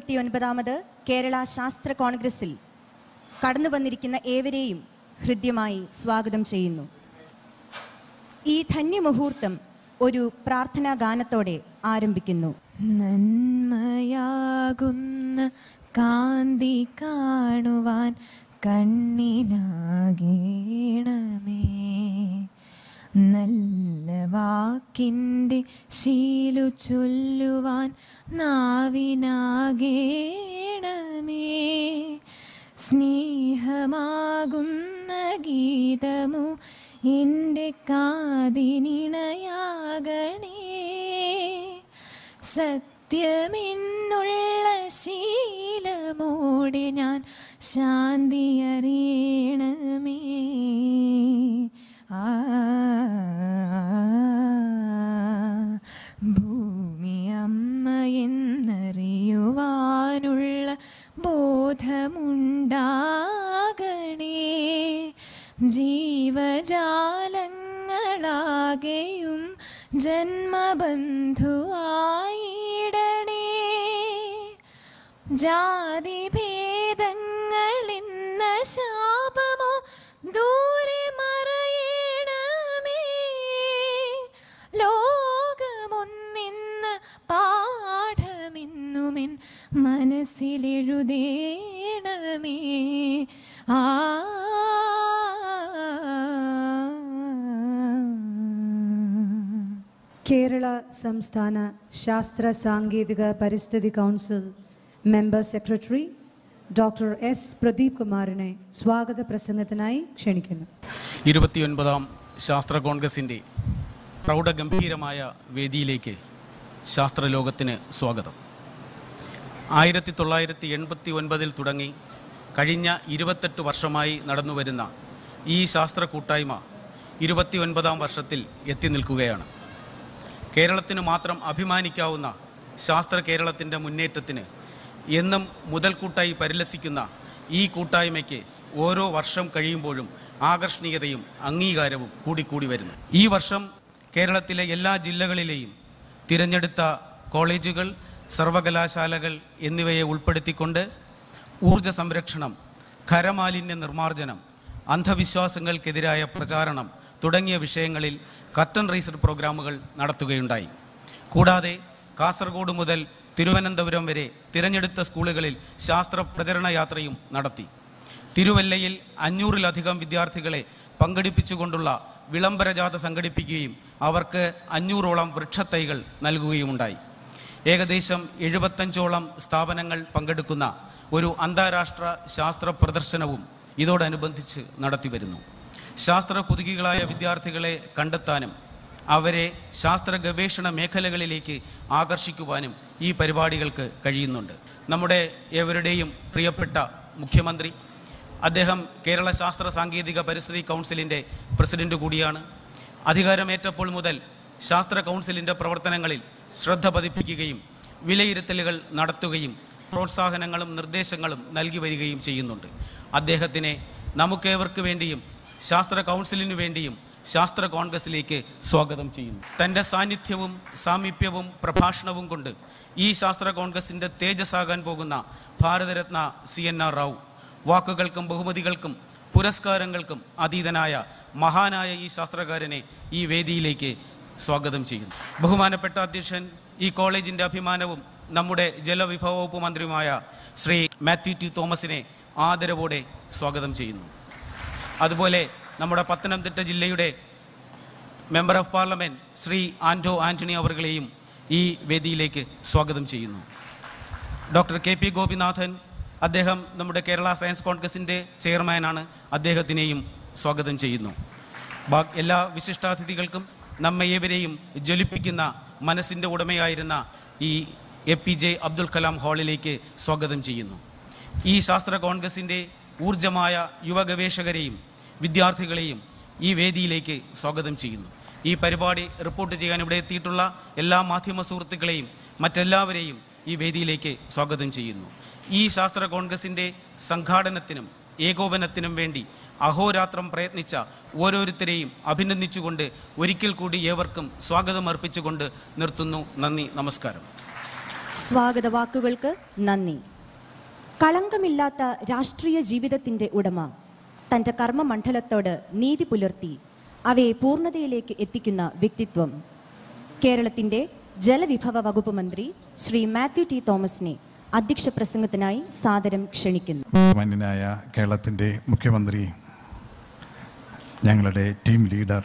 29ാമത് കേരള ശാസ്ത്ര കോൺഗ്രസിൽ കടന്നു വന്നിരിക്കുന്ന ഏവരെയും ഹൃദ്യമായി സ്വാഗതം ചെയ്യുന്നു. ഈ ധന്യമുഹൂർത്തം ഒരു പ്രാർത്ഥനാ ഗാനത്തോടെ ആരംഭിക്കുന്നു. നന്മയാകുന്ന കാന്തി കാണുവാൻ കണ്ണിനാകേണമേ, നല്ല വാക്കിൻ്റെ ശീലു ചൊല്ലുവാൻ നാവിനാകേണമേ, സ്നേഹമാകുന്ന ഗീതമു എൻ്റെ കാതിനിണയാകണേ, സത്യമെന്നുള്ള ശീലമോടെ ഞാൻ ശാന്തി അറിയണമേ. ഭൂമി അമ്മയെന്നറിയുവാനുള്ള ബോധമുണ്ടാകണേ, ജീവജാലങ്ങളാകെയും ജന്മബന്ധുവായിടണേ, ജാതിഭേദങ്ങളെന്ന ശാപമോ ദൂരെ മറയണമേ, ലോകമൊന്നെന്ന പാഠമെന്നുമെൻ മനസ്സിലെഴുതേണമേ. കേരള സംസ്ഥാന ശാസ്ത്ര സാങ്കേതിക പരിസ്ഥിതി council member secretary doctor S Pradeep കുമാറിനെ സ്വാഗത പ്രസംഗത്തിനായി ക്ഷണിക്കുന്നു. 29ാം ശാസ്ത്ര കോൺഗ്രസിൻ്റെ പ്രൗഢഗംഭീരമായ വേദിയിലേക്ക് ശാസ്ത്രലോകത്തിന് സ്വാഗതം. 1989 തുടങ്ങി കഴിഞ്ഞ 28 വർഷമായി നടന്നുവരുന്ന ഈ ശാസ്ത്ര കൂട്ടായ്മ 29ാം വർഷത്തിൽ എത്തി നിൽക്കുകയാണ്. കേരളത്തിന് മാത്രം അഭിമാനിക്കാവുന്ന ശാസ്ത്ര കേരളത്തിൻ്റെ മുന്നേറ്റത്തിന് എന്നും മുതൽക്കൂട്ടായി പരിലസിക്കുന്ന ഈ കൂട്ടായ്മയ്ക്ക് ഓരോ വർഷം കഴിയുമ്പോഴും ആകർഷണീയതയും അംഗീകാരവും കൂടിക്കൂടി വരുന്നു. ഈ വർഷം കേരളത്തിലെ എല്ലാ ജില്ലകളിലെയും തിരഞ്ഞെടുത്ത കോളേജുകൾ, സർവകലാശാലകൾ എന്നിവയെ ഉൾപ്പെടുത്തിക്കൊണ്ട് ഊർജ സംരക്ഷണം, ഖരമാലിന്യ നിർമ്മാർജ്ജനം, അന്ധവിശ്വാസങ്ങൾക്കെതിരായ പ്രചാരണം തുടങ്ങിയ വിഷയങ്ങളിൽ കർട്ടൻ റൈസർ പ്രോഗ്രാമുകൾ നടത്തുകയുണ്ടായി. കൂടാതെ കാസർഗോഡ് മുതൽ തിരുവനന്തപുരം വരെ തിരഞ്ഞെടുത്ത സ്കൂളുകളിൽ ശാസ്ത്ര പ്രചരണ യാത്രയും നടത്തി. തിരുവല്ലയിൽ 500-ലധികം വിദ്യാർത്ഥികളെ പങ്കെടുപ്പിച്ചുകൊണ്ടുള്ള വിളംബരജാഥ സംഘടിപ്പിക്കുകയും അവർക്ക് 500ഓളം വൃക്ഷത്തൈകൾ നൽകുകയുമുണ്ടായി. ഏകദേശം 75ഓളം സ്ഥാപനങ്ങൾ പങ്കെടുക്കുന്ന ഒരു അന്താരാഷ്ട്ര ശാസ്ത്ര പ്രദർശനവും ഇതോടനുബന്ധിച്ച് നടത്തിവരുന്നു. ശാസ്ത്ര കുതുകികളായ വിദ്യാർത്ഥികളെ കണ്ടെത്താനും അവരെ ശാസ്ത്ര ഗവേഷണ മേഖലകളിലേക്ക് ആകർഷിക്കുവാനും ഈ പരിപാടികൾക്ക് കഴിയുന്നുണ്ട്. നമ്മുടെ ഏവരുടെയും പ്രിയപ്പെട്ട മുഖ്യമന്ത്രി, അദ്ദേഹം കേരള ശാസ്ത്ര സാങ്കേതിക പരിസ്ഥിതി കൗൺസിലിൻ്റെ പ്രസിഡന്റ് കൂടിയാണ്. അധികാരമേറ്റപ്പോൾ മുതൽ ശാസ്ത്ര കൗൺസിലിൻ്റെ പ്രവർത്തനങ്ങളിൽ ശ്രദ്ധ പതിപ്പിക്കുകയും വിലയിരുത്തലുകൾ നടത്തുകയും പ്രോത്സാഹനങ്ങളും നിർദ്ദേശങ്ങളും നൽകി വരികയും ചെയ്യുന്നുണ്ട്. അദ്ദേഹത്തിനെ നമുക്കേവർക്ക് വേണ്ടിയും ശാസ്ത്ര കൗൺസിലിനു വേണ്ടിയും ശാസ്ത്ര കോൺഗ്രസിലേക്ക് സ്വാഗതം ചെയ്യുന്നു. തൻ്റെ സാന്നിധ്യവും സാമീപ്യവും പ്രഭാഷണവും കൊണ്ട് ഈ ശാസ്ത്ര കോൺഗ്രസിൻ്റെ തേജസ്സാകാൻ പോകുന്ന ഭാരതരത്ന CNR റാവു വാക്കുകൾക്കും ബഹുമതികൾക്കും പുരസ്കാരങ്ങൾക്കും അതീതനായ മഹാനായ ഈ ശാസ്ത്രകാരനെ ഈ വേദിയിലേക്ക് സ്വാഗതം ചെയ്യുന്നു. ബഹുമാനപ്പെട്ട അധ്യക്ഷൻ, ഈ കോളേജിൻ്റെ അഭിമാനവും നമ്മുടെ ജലവിഭവ വകുപ്പ് മന്ത്രിയുമായ ശ്രീ മാത്യു ടി തോമസിനെ ആദരവോടെ സ്വാഗതം ചെയ്യുന്നു. അതുപോലെ നമ്മുടെ പത്തനംതിട്ട ജില്ലയുടെ member of parliament Shri Anto Antony അവർകളെയും ഈ വേദിയിലേക്ക് സ്വാഗതം ചെയ്യുന്നു. ഡോക്ടർ KP ഗോപിനാഥൻ, അദ്ദേഹം നമ്മുടെ കേരള സയൻസ് കോൺഗ്രസിൻ്റെ ചെയർമാനാണ്, അദ്ദേഹത്തിനെയും സ്വാഗതം ചെയ്യുന്നു. എല്ലാ വിശിഷ്ടാതിഥികൾക്കും നമ്മെ ഏവരെയും ജ്വലിപ്പിക്കുന്ന മനസ്സിൻ്റെ ഉടമയായിരുന്ന ഈ APJ അബ്ദുൽ കലാം ഹാളിലേക്ക് സ്വാഗതം ചെയ്യുന്നു. ഈ ശാസ്ത്ര കോൺഗ്രസിൻ്റെ ഊർജ്ജമായ യുവ ഗവേഷകരെയും വിദ്യാർത്ഥികളെയും ഈ വേദിയിലേക്ക് സ്വാഗതം ചെയ്യുന്നു. ഈ പരിപാടി റിപ്പോർട്ട് ചെയ്യാൻ ഇവിടെ എത്തിയിട്ടുള്ള എല്ലാ മാധ്യമ സുഹൃത്തുക്കളെയും മറ്റെല്ലാവരെയും ഈ വേദിയിലേക്ക് സ്വാഗതം ചെയ്യുന്നു. ഈ ശാസ്ത്ര കോൺഗ്രസിൻ്റെ സംഘാടനത്തിനും ഏകോപനത്തിനും വേണ്ടി അഹോരാത്രം പ്രയത്നിച്ച ഓരോരുത്തരെയും അഭിനന്ദിച്ചുകൊണ്ട് ഒരിക്കൽ കൂടി ഏവർക്കും സ്വാഗതം അർപ്പിച്ചുകൊണ്ട് നിർത്തുന്നു. നന്ദി, നമസ്കാരം. സ്വാഗത വാക്കുകൾക്ക് നന്ദി. കളങ്കമില്ലാത്ത രാഷ്ട്രീയ ജീവിതത്തിൻ്റെ ഉടമ തൻ്റെ കർമ്മമണ്ഡലത്തോട് നീതി പുലർത്തി അവയെ പൂർണ്ണതയിലേക്ക് എത്തിക്കുന്ന വ്യക്തിത്വം കേരളത്തിൻ്റെ ജലവിഭവ വകുപ്പ് മന്ത്രി ശ്രീ മാത്യു ടി തോമസിനെ അധ്യക്ഷ പ്രസംഗത്തിനായി സാദരം ക്ഷണിക്കുന്നു. മാന്യനായ കേരളത്തിൻ്റെ മുഖ്യമന്ത്രി, ഞങ്ങളുടെ ടീം ലീഡർ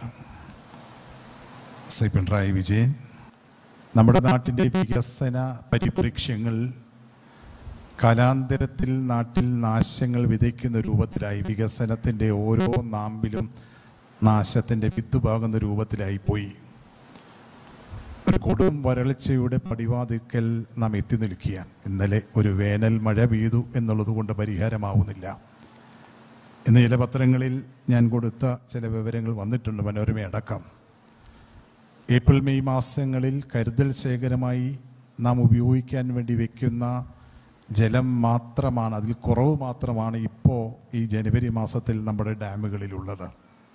ശ്രീ പിണറായി വിജയൻ, നമ്മുടെ നാട്ടിൻ്റെ വികസന പരിപ്രേക്ഷ്യങ്ങൾ കാലാന്തരത്തിൽ നാട്ടിൽ നാശങ്ങൾ വിതയ്ക്കുന്ന രൂപത്തിലായി, വികസനത്തിൻ്റെ ഓരോ നാമ്പിലും നാശത്തിൻ്റെ വിത്തുപാകുന്ന രൂപത്തിലായി പോയി. ഒരു കൊടും വരൾച്ചയുടെ പടിവാതിക്കൽ നാം എത്തി നിൽക്കുകയാണ്. ഇന്നലെ ഒരു വേനൽ മഴ പെയ്തു എന്നുള്ളത് കൊണ്ട് പരിഹാരമാവുന്നില്ല. ഇന്ന് ചില പത്രങ്ങളിൽ ഞാൻ കൊടുത്ത ചില വിവരങ്ങൾ വന്നിട്ടുണ്ട്, മനോരമയടക്കം. ഏപ്രിൽ മെയ് മാസങ്ങളിൽ കരുതൽ ശേഖരമായി നാം ഉപയോഗിക്കാൻ വേണ്ടി വയ്ക്കുന്ന ജലം മാത്രമാണ്, അതിൽ കുറവ് മാത്രമാണ് ഇപ്പോൾ ഈ ജനുവരി മാസത്തിൽ നമ്മുടെ ഡാമുകളിലുള്ളത്.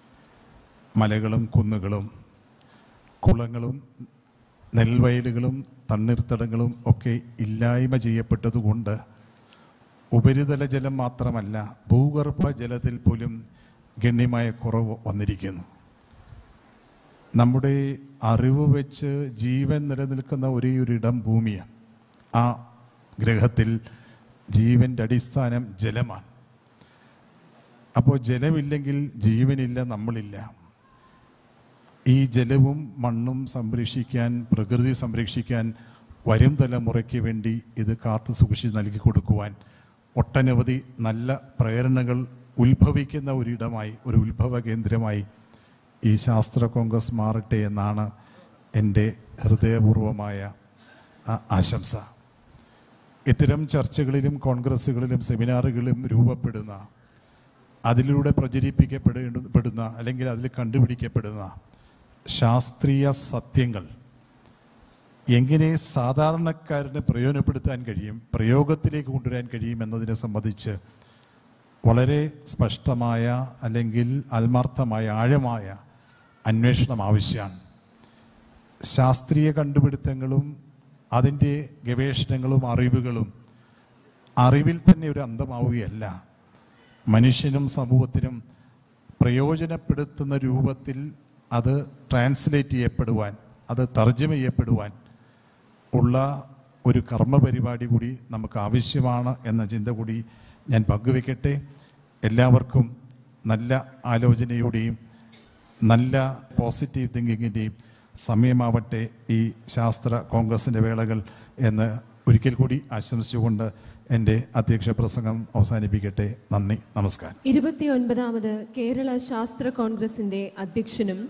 മലകളും കുന്നുകളും കുളങ്ങളും നെൽവയലുകളും തണ്ണീർത്തടങ്ങളും ഒക്കെ ഇല്ലായ്മ ചെയ്യപ്പെട്ടതുകൊണ്ട് ഉപരിതല ജലം മാത്രമല്ല, ഭൂഗർഭ ജലത്തിൽ പോലും ഗണ്യമായ കുറവ് വന്നിരിക്കുന്നു. നമ്മുടെ അറിവ് വെച്ച് ജീവൻ നിലനിൽക്കുന്ന ഒരേ ഒരു ഇടം ഭൂമിയാണ്. ആ ഗ്രഹത്തിൽ ജീവൻ്റെ അടിസ്ഥാനം ജലമാണ്. അപ്പോൾ ജലമില്ലെങ്കിൽ ജീവനില്ല, നമ്മളില്ല. ഈ ജലവും മണ്ണും സംരക്ഷിക്കാൻ, പ്രകൃതി സംരക്ഷിക്കാൻ, വരും തലമുറയ്ക്ക് വേണ്ടി ഇത് കാത്തു സൂക്ഷിച്ച് നൽകി കൊടുക്കുവാൻ ഒട്ടനവധി നല്ല പ്രേരണകൾ ഉത്ഭവിക്കുന്ന ഒരിടമായി, ഒരു ഉത്ഭവ കേന്ദ്രമായി ഈ ശാസ്ത്ര കോൺഗ്രസ് മാറട്ടെ എന്നാണ് എൻ്റെ ഹൃദയപൂർവമായ ആശംസ. ഇത്തരം ചർച്ചകളിലും കോൺഗ്രസ്സുകളിലും സെമിനാറുകളിലും രൂപപ്പെടുന്ന, അതിലൂടെ പ്രചരിപ്പിക്കപ്പെടുന്ന അല്ലെങ്കിൽ അതിൽ കണ്ടുപിടിക്കപ്പെടുന്ന ശാസ്ത്രീയ സത്യങ്ങൾ എങ്ങനെ സാധാരണക്കാരന് പ്രയോജനപ്പെടുത്താൻ കഴിയും, പ്രയോഗത്തിലേക്ക് കൊണ്ടുവരാൻ കഴിയും എന്നതിനെ സംബന്ധിച്ച് വളരെ സ്പഷ്ടമായ അല്ലെങ്കിൽ ആത്മാർത്ഥമായ ആഴമായ അന്വേഷണം ആവശ്യമാണ്. ശാസ്ത്രീയ കണ്ടുപിടുത്തങ്ങളും അതിൻ്റെ ഗവേഷണങ്ങളും അറിവുകളും അറിവിൽ തന്നെ ഒരു അന്തമാവുകയല്ല, മനുഷ്യനും സമൂഹത്തിനും പ്രയോജനപ്പെടുത്തുന്ന രൂപത്തിൽ അത് ട്രാൻസ്ലേറ്റ് ചെയ്യപ്പെടുവാൻ, അത് തർജ്ജമ ചെയ്യപ്പെടുവാൻ ഉള്ള ഒരു കർമ്മപരിപാടി കൂടി നമുക്ക് ആവശ്യമാണ് എന്ന ചിന്ത കൂടി ഞാൻ പങ്കുവെക്കട്ടെ. എല്ലാവർക്കും നല്ല ആലോചനയുടെയും നല്ല പോസിറ്റീവ് തിങ്കിങ്ങിൻ്റെയും സമയമാവട്ടെ ഈ ശാസ്ത്ര കോൺഗ്രസിൻ്റെ വേളകൾ എന്ന് ഒരിക്കൽ കൂടി ആശംസിച്ചുകൊണ്ട് എൻ്റെ അധ്യക്ഷ പ്രസംഗം അവസാനിപ്പിക്കട്ടെ. നന്ദി, നമസ്കാരം. 29ാമത് കേരള ശാസ്ത്ര കോൺഗ്രസിൻ്റെ അധ്യക്ഷനും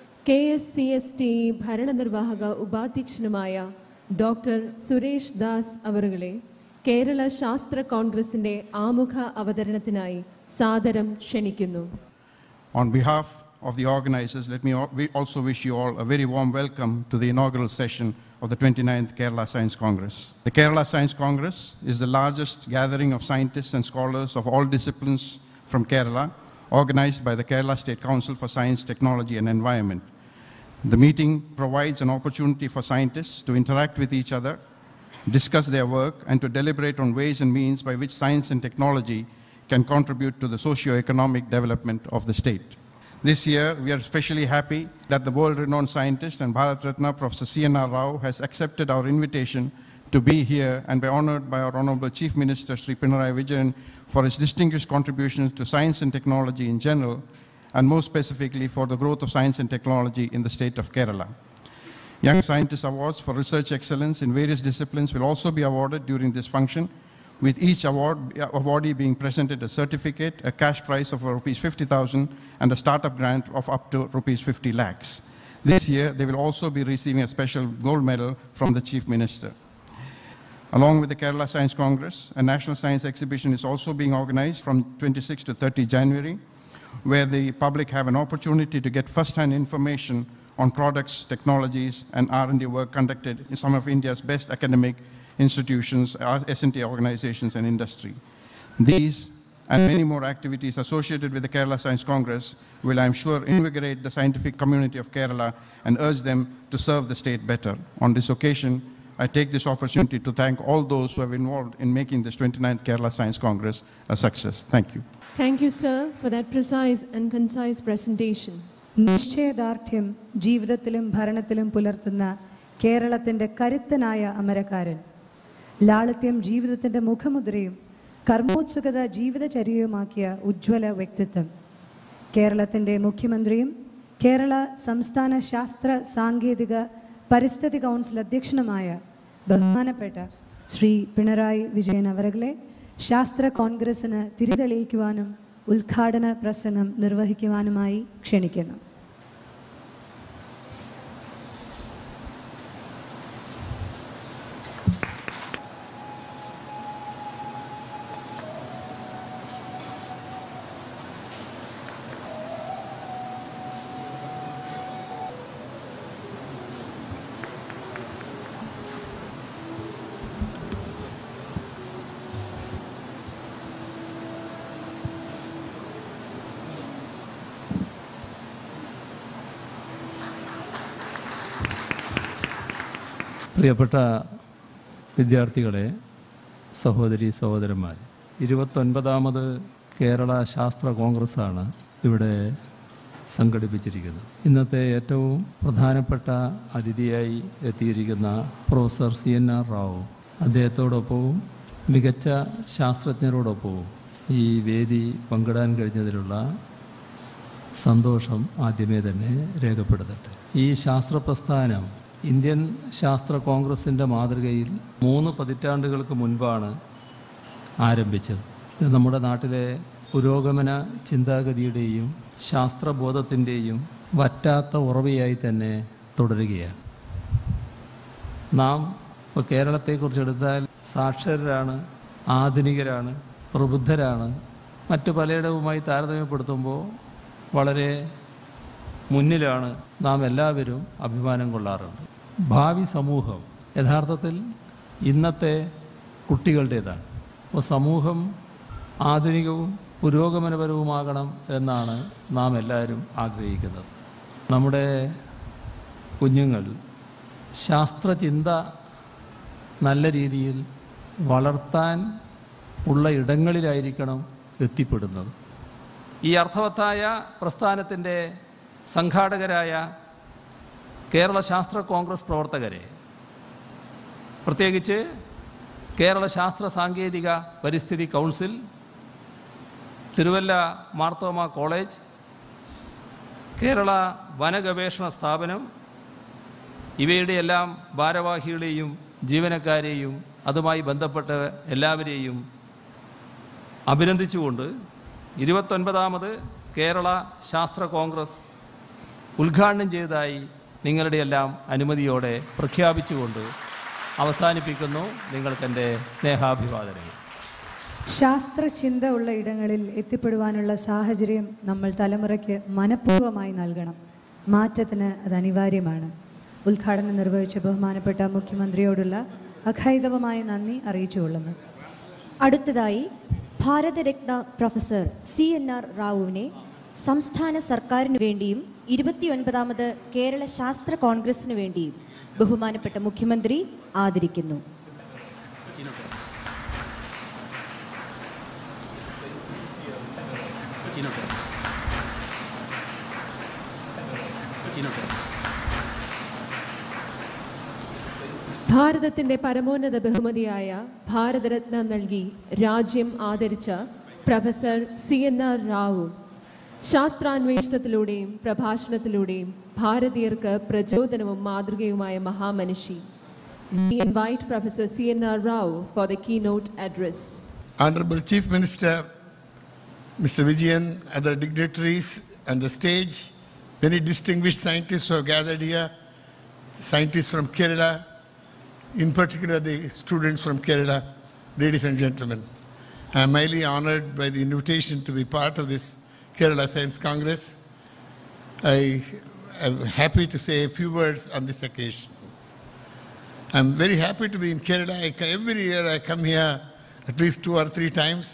KSCST ഭരണനിർവാഹക ഉപാധ്യക്ഷനുമായ ഡോക്ടർ സുരേഷ് ദാസ് അവറുകളെ കേരള ശാസ്ത്ര കോൺഗ്രസിൻ്റെ ആമുഖ അവതരണത്തിനായി സാദരം ക്ഷണിക്കുന്നു. On behalf of the organizers, let me also wish you all a very warm welcome to the inaugural session of the 29th Kerala Science Congress. The Kerala Science Congress is the largest gathering of scientists and scholars of all disciplines from Kerala, organized by the Kerala State Council for Science, Technology and Environment. The meeting provides an opportunity for scientists to interact with each other, discuss their work, and to deliberate on ways and means by which science and technology can contribute to the socio-economic development of the state. This year, we are especially happy that the world-renowned scientist and Bharat Ratna Professor C.N.R. Rao has accepted our invitation to be here and be honored by our Honorable Chief Minister Sri Pinarayi Vijayan for his distinguished contributions to science and technology in general, and more specifically for the growth of science and technology in the state of Kerala. Young Scientist Awards for research excellence in various disciplines will also be awarded during this function, with each awardee being presented a certificate, a cash prize of rupees 50,000 and a startup grant of up to rupees 50 lakhs. This year, they will also be receiving a special gold medal from the Chief Minister. Along with the Kerala Science Congress, a national science exhibition is also being organized from 26 to 30 January, where the public have an opportunity to get first-hand information on products, technologies, and R&D work conducted in some of India's best academic institutions, S&T organizations, and industry. These and many more activities associated with the Kerala Science Congress will, I'm sure, invigorate the scientific community of Kerala and urge them to serve the state better. On this occasion, I take this opportunity to thank all those who have been involved in making this 29th Kerala Science Congress a success. Thank you. Thank you, sir, for that precise and concise presentation. നിശ്ചയദാർഢ്യം ജീവിതത്തിലും ഭരണത്തിലും പുലർത്തുന്ന കേരളത്തിൻ്റെ കരുത്തനായ അമരക്കാരൻ, ലാളിത്യം ജീവിതത്തിൻ്റെ മുഖമുദ്രയും കർമ്മോത്സുകത ജീവിതചര്യയുമാക്കിയ ഉജ്ജ്വല വ്യക്തിത്വം, കേരളത്തിൻ്റെ മുഖ്യമന്ത്രിയും കേരള സംസ്ഥാന ശാസ്ത്ര സാങ്കേതിക പരിസ്ഥിതി കൗൺസിൽ അധ്യക്ഷനുമായ ബഹുമാനപ്പെട്ട ശ്രീ പിണറായി വിജയൻ അവരുകളെ ശാസ്ത്ര കോൺഗ്രസിന് തിരിതെളിയിക്കുവാനും ഉദ്ഘാടന പ്രസംഗം നിർവഹിക്കുവാനുമായി ക്ഷണിക്കുന്നു. പ്രിയപ്പെട്ട വിദ്യാർത്ഥികളെ, സഹോദരി സഹോദരന്മാർ, 29ാമത് കേരള ശാസ്ത്ര കോൺഗ്രസ്സാണ് ഇവിടെ സംഘടിപ്പിച്ചിരിക്കുന്നത്. ഇന്നത്തെ ഏറ്റവും പ്രധാനപ്പെട്ട അതിഥിയായി എത്തിയിരിക്കുന്ന പ്രൊഫസർ CNR റാവു, അദ്ദേഹത്തോടൊപ്പവും മികച്ച ശാസ്ത്രജ്ഞരോടൊപ്പവും ഈ വേദി പങ്കിടാൻ കഴിഞ്ഞതിലുള്ള സന്തോഷം ആദ്യമേ തന്നെ രേഖപ്പെടുത്തട്ടെ. ഈ ശാസ്ത്ര പ്രസ്ഥാനം ഇന്ത്യൻ ശാസ്ത്ര കോൺഗ്രസിൻ്റെ മാതൃകയിൽ 3 പതിറ്റാണ്ടുകൾക്ക് മുൻപാണ് ആരംഭിച്ചത്. ഇത് നമ്മുടെ നാട്ടിലെ പുരോഗമന ചിന്താഗതിയുടെയും ശാസ്ത്രബോധത്തിൻ്റെയും വറ്റാത്ത ഉറവയായി തന്നെ തുടരുകയാണ്. നാം ഇപ്പോൾ കേരളത്തെക്കുറിച്ചെടുത്താൽ സാക്ഷരരാണ്, ആധുനികരാണ്, പ്രബുദ്ധരാണ്. മറ്റു പലയിടവുമായി താരതമ്യപ്പെടുത്തുമ്പോൾ വളരെ മുന്നിലാണ് നാം എല്ലാവരും അഭിമാനം കൊള്ളാറുണ്ട്. ഭാവി സമൂഹം യഥാർത്ഥത്തിൽ ഇന്നത്തെ കുട്ടികളുടേതാണ്. അപ്പോൾ സമൂഹം ആധുനികവും പുരോഗമനപരവുമാകണം എന്നാണ് നാം എല്ലാവരും ആഗ്രഹിക്കുന്നത്. നമ്മുടെ കുഞ്ഞുങ്ങൾ ശാസ്ത്രചിന്ത നല്ല രീതിയിൽ വളർത്താൻ ഉള്ള ഇടങ്ങളിലായിരിക്കണം എത്തിപ്പെടുന്നത്. ഈ അർത്ഥവത്തായ പ്രസ്ഥാനത്തിൻ്റെ സംഘാടകരായ കേരള ശാസ്ത്ര കോൺഗ്രസ് പ്രവർത്തകരെ, പ്രത്യേകിച്ച് കേരള ശാസ്ത്ര സാങ്കേതിക പരിസ്ഥിതി കൗൺസിൽ, തിരുവല്ല മാർത്തോമ കോളേജ്, കേരള വനഗവേഷണ സ്ഥാപനം, ഇവയുടെയെല്ലാം ഭാരവാഹികളെയും ജീവനക്കാരെയും അതുമായി ബന്ധപ്പെട്ട എല്ലാവരെയും അഭിനന്ദിച്ചുകൊണ്ട് 29ാമത് കേരള ശാസ്ത്ര കോൺഗ്രസ് ഉദ്ഘാടനം ചെയ്തതായി നിങ്ങളുടെ എല്ലാം അനുമതിയോടെ പ്രഖ്യാപിച്ചുകൊണ്ട് അവസാനിപ്പിക്കുന്നു. നിങ്ങൾക്കെൻ്റെ സ്നേഹാഭിവാദനങ്ങൾ. ശാസ്ത്രചിന്ത ഉള്ള ഇടങ്ങളിൽ എത്തിപ്പെടുവാനുള്ള സാഹചര്യം നമ്മൾ തലമുറയ്ക്ക് മനഃപൂർവ്വമായി നൽകണം. മാറ്റത്തിന് അത് അനിവാര്യമാണ്. ഉദ്ഘാടനം നിർവഹിച്ച ബഹുമാനപ്പെട്ട മുഖ്യമന്ത്രിയോടുള്ള അഖൈതവമായ നന്ദി അറിയിച്ചുകൊള്ളുന്നു. അടുത്തതായി ഭാരതരത്ന പ്രൊഫസർ CNR റാവുവിനെ സംസ്ഥാന സർക്കാരിനു വേണ്ടിയും 29ാമത് കേരള ശാസ്ത്ര കോൺഗ്രസിനു വേണ്ടിയും ബഹുമാനപ്പെട്ട മുഖ്യമന്ത്രി ആദരിക്കുന്നു. ഭാരതത്തിന്റെ പരമോന്നത ബഹുമതിയായ ഭാരതരത്ന നൽകി രാജ്യം ആദരിച്ച പ്രൊഫസർ CNR റാവു ശാസ്ത്രാന്വേഷണത്തിലൂടെയും പ്രഭാഷണത്തിലൂടെയും ഭാരതീയർക്ക് പ്രചോദനവും മാതൃകയുമായ മഹാമനുഷി. We invite Professor CNR Rao for the keynote address. Honorable Chief Minister, Mr. Vijayan, other dignitaries on the stage, many distinguished scientists who have gathered here, scientists from Kerala, in particular the students from Kerala, ladies and gentlemen. I am highly honored by the invitation to be part of this Kerala Science Congress. I am happy to say a few words on this occasion. I am very happy to be in Kerala. Every year I come here at least 2 or 3 times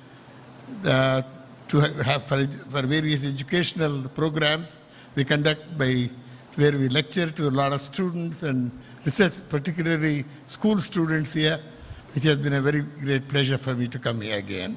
to have for various educational programs we conduct, where we lecture to a lot of students and research, particularly school students here, which has been a very great pleasure for me to come here again.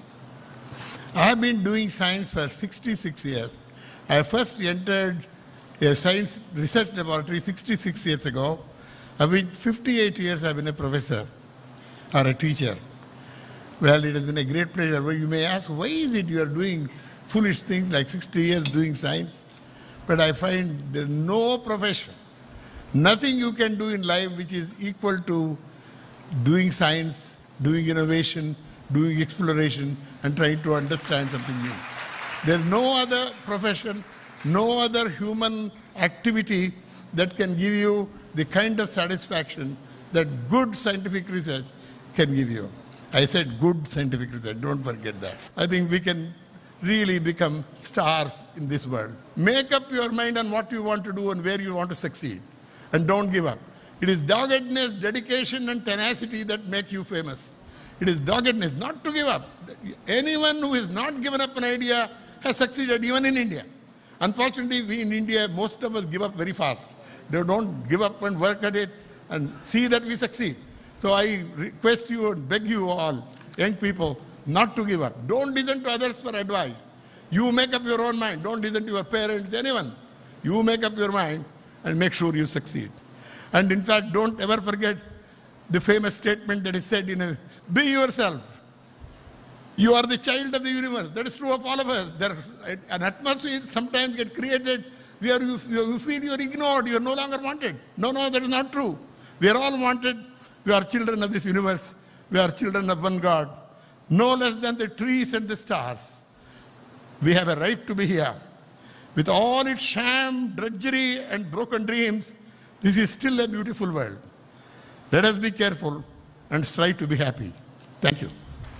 I have been doing science for 66 years. I first entered a science research laboratory 66 years ago. With 58 years, I've been a professor or a teacher. Well, it has been a great pleasure. Well, you may ask, why is it you are doing foolish things like 60 years doing science? But I find there's no profession, nothing you can do in life which is equal to doing science, doing innovation, doing exploration, and trying to understand something new. There's no other profession, no other human activity that can give you the kind of satisfaction that good scientific research can give you. I said good scientific research, don't forget that. I think we can really become stars in this world. Make up your mind on what you want to do and where you want to succeed, and don't give up. It is doggedness, dedication, and tenacity that make you famous. It is doggedness, not to give up. Anyone who has not given up an idea has succeeded, even in India. Unfortunately, we in India, most of us give up very fast. They don't give up and work at it and see that we succeed. So I request you and beg you all, young people, not to give up. Don't listen to others for advice. You make up your own mind. Don't listen to your parents, anyone. You make up your mind and make sure you succeed. And in fact, don't ever forget the famous statement that is said be yourself. You are the child of the universe. That is true of all of us. There's an atmosphere sometimes get created where you feel you're ignored, you're no longer wanted. No, that is not true. We are all wanted. We are children of this universe. We are children of one God, no less than the trees and the stars. We have a right to be here. With all its sham, drudgery, and broken dreams, this is still a beautiful world. Let us be careful and strive to be happy. Thank you.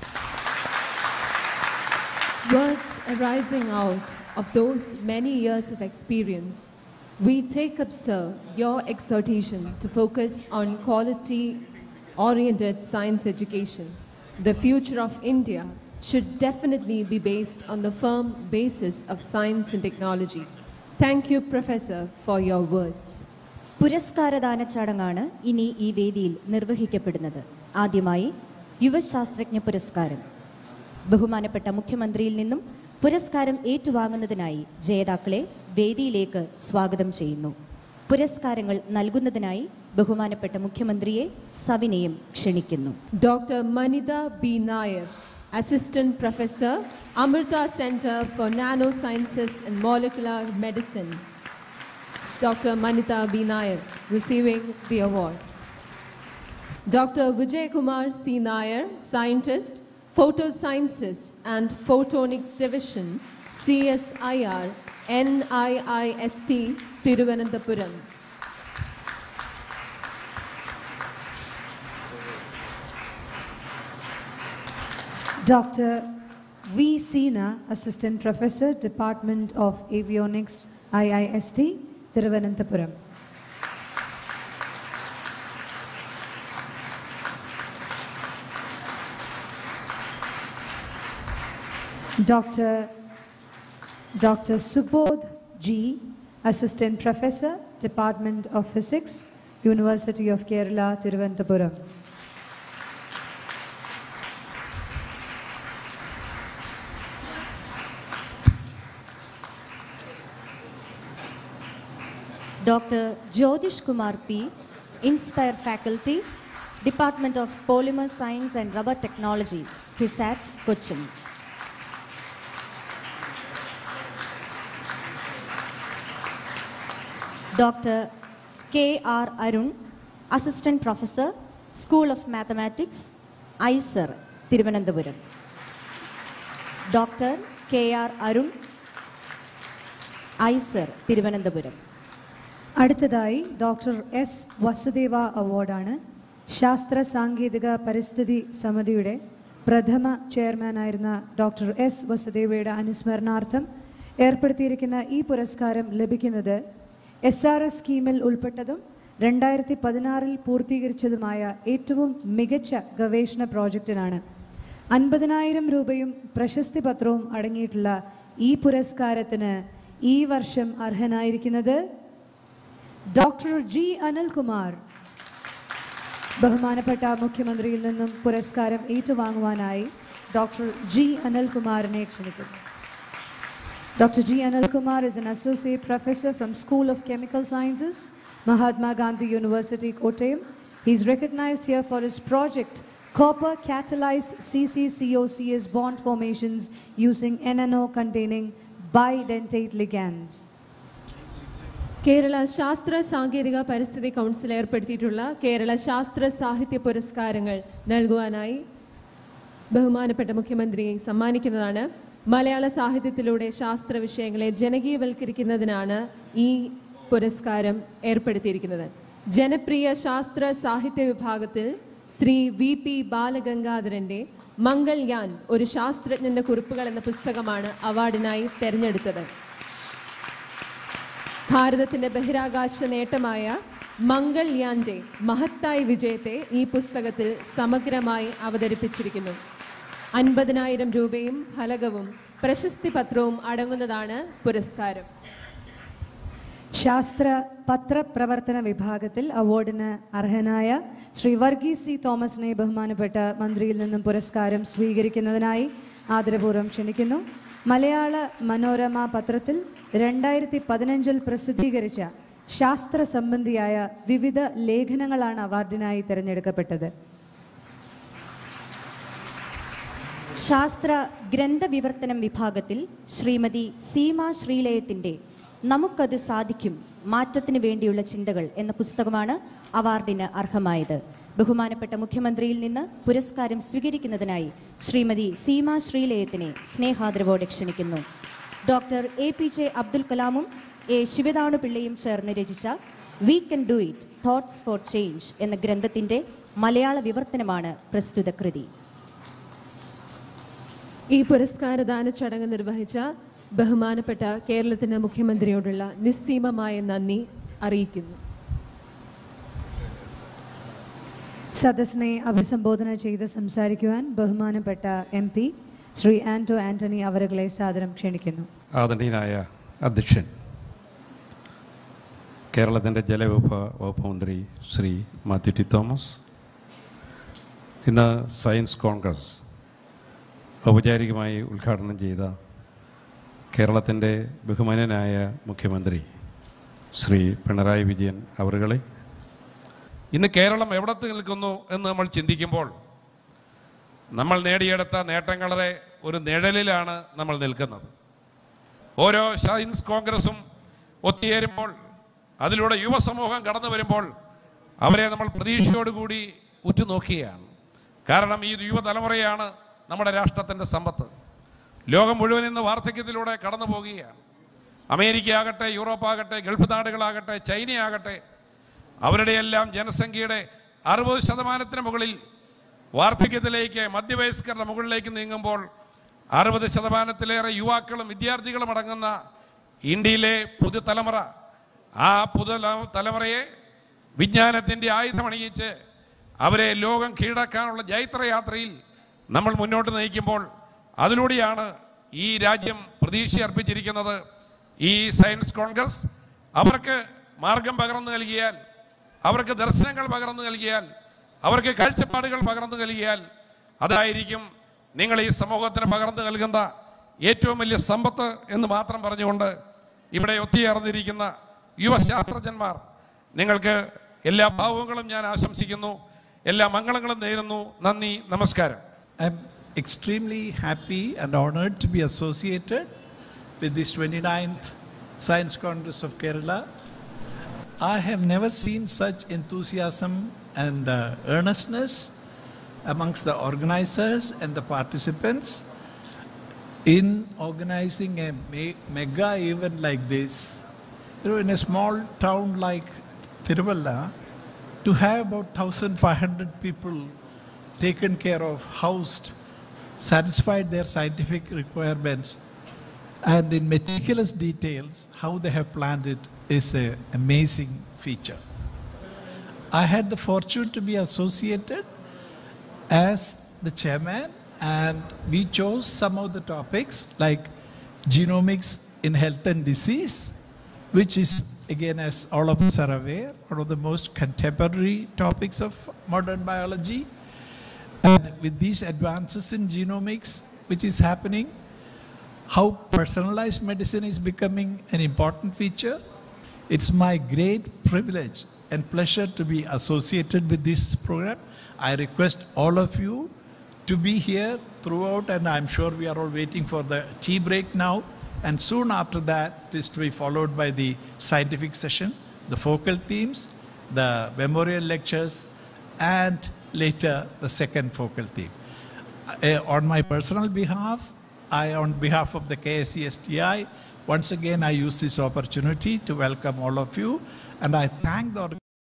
Words arising out of those many years of experience, we take up, sir, your exhortation to focus on quality-oriented science education. The future of India should definitely be based on the firm basis of science and technology. Thank you, Professor, for your words. പുരസ്കാരദാന ചടങ്ങാണ് ഇനി ഈ വേദിയിൽ നിർവഹിക്കപ്പെടുന്നത്. ആദ്യമായി യുവശാസ്ത്രജ്ഞ പുരസ്കാരം. ബഹുമാനപ്പെട്ട മുഖ്യമന്ത്രിയിൽ നിന്നും പുരസ്കാരം ഏറ്റുവാങ്ങുന്നതിനായി ജേതാക്കളെ വേദിയിലേക്ക് സ്വാഗതം ചെയ്യുന്നു. പുരസ്കാരങ്ങൾ നൽകുന്നതിനായി ബഹുമാനപ്പെട്ട മുഖ്യമന്ത്രിയെ സവിനയം ക്ഷണിക്കുന്നു. Doctor Manitha B Nair, Assistant Professor, Amrita Center for Nanosciences and Molecular Medicine. Dr. Manita B. Nair receiving the award. Dr. Vijay Kumar C. Nair, Scientist, Photosciences and Photonics Division, CSIR, NIIST, Thiruvananthapuram. Dr. V. Sina, Assistant Professor, Department of Avionics, IIST, Thiruvananthapuram. Dr. Subodh G, Assistant Professor, Department of Physics, University of Kerala, Thiruvananthapuram. Dr. Jyotish Kumar P, Inspire Faculty, Department of Polymer Science and Rubber Technology, QUISAT, Cochin. Dr. K.R. Arun, Assistant Professor, School of Mathematics, ISER, Thiruvananthapuram. Dr. K.R. Arun, ISER, Thiruvananthapuram. അടുത്തതായി doctor S Vasudeva അവാർഡാണ്. ശാസ്ത്ര സാങ്കേതിക പരിസ്ഥിതി സമിതിയുടെ പ്രഥമ ചെയർമാനായിരുന്ന doctor S വസുദേവയുടെ അനുസ്മരണാർത്ഥം ഏർപ്പെടുത്തിയിരിക്കുന്ന ഈ പുരസ്കാരം ലഭിക്കുന്നത് SRS സ്കീമിൽ ഉൾപ്പെട്ടതും 2016 പൂർത്തീകരിച്ചതുമായ ഏറ്റവും മികച്ച ഗവേഷണ പ്രോജക്റ്റിനാണ്. 50,000 രൂപയും പ്രശസ്തി പത്രവും അടങ്ങിയിട്ടുള്ള ഈ പുരസ്കാരത്തിന് ഈ വർഷം അർഹനായിരിക്കുന്നത് ഡോക്ടർ G. Anil Kumar, ബഹുമാനപ്പെട്ട മുഖ്യമന്ത്രിയിൽ നിന്നും പുരസ്കാരം ഏറ്റുവാങ്ങുവാനായി ഡോക്ടർ ജി അനിൽകുമാറിനെ ക്ഷണിക്കുന്നു. Dr. G. Anil Kumar is an associate professor from School of Chemical Sciences, Mahatma Gandhi University, Kottayam. He is recognized here for his project Copper Catalyzed CCCOCS bond formations using NNO containing bidentate ligands. Kerala ശാസ്ത്ര സാങ്കേതിക പരിസ്ഥിതി council ഏർപ്പെടുത്തിയിട്ടുള്ള Kerala ശാസ്ത്ര സാഹിത്യ പുരസ്കാരങ്ങൾ നൽകുവാനായി ബഹുമാനപ്പെട്ട മുഖ്യമന്ത്രിയെ സമ്മാനിക്കുന്നതാണ്. മലയാള സാഹിത്യത്തിലൂടെ ശാസ്ത്ര വിഷയങ്ങളെ ജനകീയവൽക്കരിക്കുന്നതിനാണ് ഈ പുരസ്കാരം ഏർപ്പെടുത്തിയിരിക്കുന്നത്. ജനപ്രിയ ശാസ്ത്ര സാഹിത്യ വിഭാഗത്തിൽ ശ്രീ VP ബാലഗംഗാധരൻ്റെ മംഗൾയാൻ ഒരു ശാസ്ത്രജ്ഞന്റെ കുറിപ്പുകൾ എന്ന പുസ്തകമാണ് അവാർഡിനായി തെരഞ്ഞെടുത്തത്. ഭാരതത്തിന്റെ ബഹിരാകാശ നേട്ടമായ മംഗൾയാന്റെ മഹത്തായ വിജയത്തെ ഈ പുസ്തകത്തിൽ സമഗ്രമായി അവതരിപ്പിച്ചിരിക്കുന്നു. 50,000 രൂപയും ഫലകവും പ്രശസ്തി പത്രവും അടങ്ങുന്നതാണ് പുരസ്കാരം. ശാസ്ത്ര പത്രപ്രവർത്തന വിഭാഗത്തിൽ അവാർഡിന് അർഹനായ ശ്രീ വർഗീസ് സി തോമസിനെ ബഹുമാനപ്പെട്ട മന്ത്രിയിൽ നിന്നും പുരസ്കാരം സ്വീകരിക്കുന്നതിനായി ആദരപൂർവ്വം ക്ഷണിക്കുന്നു. മലയാള മനോരമ പത്രത്തിൽ 2015 പ്രസിദ്ധീകരിച്ച ശാസ്ത്ര സംബന്ധിയായ വിവിധ ലേഖനങ്ങളാണ് അവാർഡിനായി തിരഞ്ഞെടുക്കപ്പെട്ടത്. ശാസ്ത്ര ഗ്രന്ഥവിവർത്തനം വിഭാഗത്തിൽ ശ്രീമതി സീമ ശ്രീലയത്തിൻ്റെ നമുക്കത് സാധിക്കും മാറ്റത്തിന് വേണ്ടിയുള്ള ചിന്തകൾ എന്ന പുസ്തകമാണ് അവാർഡിന് അർഹമായത്. ബഹുമാനപ്പെട്ട മുഖ്യമന്ത്രിയിൽ നിന്ന് പുരസ്കാരം സ്വീകരിക്കുന്നതിനായി ശ്രീമതി സീമ ശ്രീലയത്തിനെ സ്നേഹാദരവോടെ ക്ഷണിക്കുന്നു. ഡോക്ടർ APJ അബ്ദുൽ കലാമും A. ശിവദാണു പിള്ളയും ചേർന്ന് രചിച്ച we can do it thoughts for change എന്ന ഗ്രന്ഥത്തിൻ്റെ മലയാള വിവർത്തനമാണ് പ്രസ്തുത കൃതി. ഈ പുരസ്കാരദാന ചടങ്ങ് നിർവഹിച്ച ബഹുമാനപ്പെട്ട കേരളത്തിന്റെ മുഖ്യമന്ത്രിയോടുള്ള നിസ്സീമമായ നന്ദി അറിയിക്കുന്നു. സദസ്സിനെ അഭിസംബോധന ചെയ്ത് സംസാരിക്കുവാൻ ബഹുമാനപ്പെട്ട MP ശ്രീ ആന്റോ ആന്റണി അവരുകളെ സാദരം ക്ഷണിക്കുന്നു. ആദരണീയനായ അധ്യക്ഷൻ, കേരളത്തിൻ്റെ ജലവിഭവ വകുപ്പ് മന്ത്രി ശ്രീ മാത്യു ടി തോമസ്, ഇന്ന് സയൻസ് കോൺഗ്രസ് ഔപചാരികമായി ഉദ്ഘാടനം ചെയ്ത കേരളത്തിൻ്റെ ബഹുമാന്യനായ മുഖ്യമന്ത്രി ശ്രീ പിണറായി വിജയൻ അവരുകളെ, ഇന്ന് കേരളം എവിടത്ത് നിൽക്കുന്നു എന്ന് നമ്മൾ ചിന്തിക്കുമ്പോൾ നമ്മൾ നേടിയെടുത്ത നേട്ടങ്ങളുടെ ഒരു നിഴലിലാണ് നമ്മൾ നിൽക്കുന്നത്. ഓരോ സയൻസ് കോൺഗ്രസും ഒത്തുചേരുമ്പോൾ, അതിലൂടെ യുവസമൂഹം കടന്നു വരുമ്പോൾ അവരെ നമ്മൾ പ്രതീക്ഷയോടുകൂടി ഉറ്റുനോക്കുകയാണ്. കാരണം ഈ യുവതലമുറയാണ് നമ്മുടെ രാഷ്ട്രത്തിൻ്റെ സമ്പത്ത്. ലോകം മുഴുവൻ ഇന്ന് വാർദ്ധക്യത്തിലൂടെ കടന്നു പോകുകയാണ്. അമേരിക്ക ആകട്ടെ, യൂറോപ്പാകട്ടെ, ഗൾഫ് നാടുകളാകട്ടെ, ചൈനയാകട്ടെ, അവരുടെയെല്ലാം ജനസംഖ്യയുടെ 60% മുകളിൽ വാർദ്ധക്യത്തിലേക്ക്, മധ്യവയസ്കരുടെ മുകളിലേക്ക് നീങ്ങുമ്പോൾ 60%-ലേറെ യുവാക്കളും വിദ്യാർത്ഥികളും അടങ്ങുന്ന ഇന്ത്യയിലെ പുതുതലമുറ, ആ പുതുതലമുറയെ വിജ്ഞാനത്തിൻ്റെ ആയുധമണിയിച്ച് അവരെ ലോകം കീഴടക്കാനുള്ള ജൈത്രയാത്രയിൽ നമ്മൾ മുന്നോട്ട് നയിക്കുമ്പോൾ അതിലൂടെയാണ് ഈ രാജ്യം പ്രതീക്ഷ അർപ്പിച്ചിരിക്കുന്നത്. ഈ സയൻസ് കോൺഗ്രസ് അവർക്ക് മാർഗം പകർന്നു നൽകിയാൽ, അവർക്ക് ദർശനങ്ങൾ പകർന്നു നൽകിയാൽ, അവർക്ക് കാഴ്ചപ്പാടുകൾ പകർന്നു നൽകിയാൽ അതായിരിക്കും നിങ്ങൾ ഈ സമൂഹത്തിന് പകർന്നു നൽകുന്ന ഏറ്റവും വലിയ സമ്പത്ത് എന്ന് മാത്രം പറഞ്ഞുകൊണ്ട് ഇവിടെ ഒത്തുചേർന്നിരിക്കുന്ന യുവശാസ്ത്രജ്ഞന്മാർ, നിങ്ങൾക്ക് എല്ലാ ഭാവങ്ങളും ഞാൻ ആശംസിക്കുന്നു, എല്ലാ മംഗളങ്ങളും നേരുന്നു. നന്ദി, നമസ്കാരം. I'm extremely happy and honored to be associated with this 29th Science Congress of Kerala. I have never seen such enthusiasm and earnestness amongst the organizers and the participants in organizing a mega event like this. You know, in a small town like Tiruvalla, to have about 1,500 people taken care of, housed, satisfied their scientific requirements, and in meticulous details, how they have planned it is an amazing feature. I had the fortune to be associated as the chairman, and we chose some of the topics like genomics in health and disease, which is, again, as all of us are aware, one of the most contemporary topics of modern biology. And with these advances in genomics, which is happening, how personalized medicine is becoming an important feature. It's my great privilege and pleasure to be associated with this program. I request all of you to be here throughout, and I'm sure we are all waiting for the tea break now. And soon after that, it is to be followed by the scientific session, the focal themes, the memorial lectures, and later the second focal theme. On my personal behalf, on behalf of the KSCSTI, once again I use this opportunity to welcome all of you, and I thank the